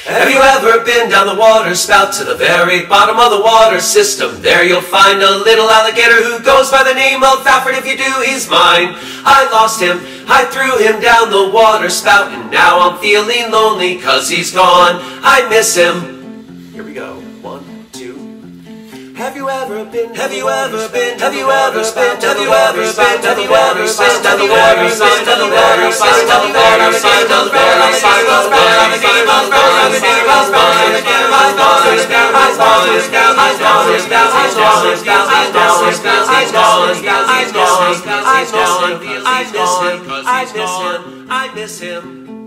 Have you ever been down the water spout to the very bottom of the water system? There you'll find a little alligator who goes by the name of Alfred. If you do, he's mine. I lost him, I threw him down the water spout, and now I'm feeling lonely 'cause he's gone. I miss him. Here we go. 1, 2. Have you ever been? Have you ever been? Have you ever been? Have you ever been? Have you ever been? Have you ever been? Have you ever I miss him.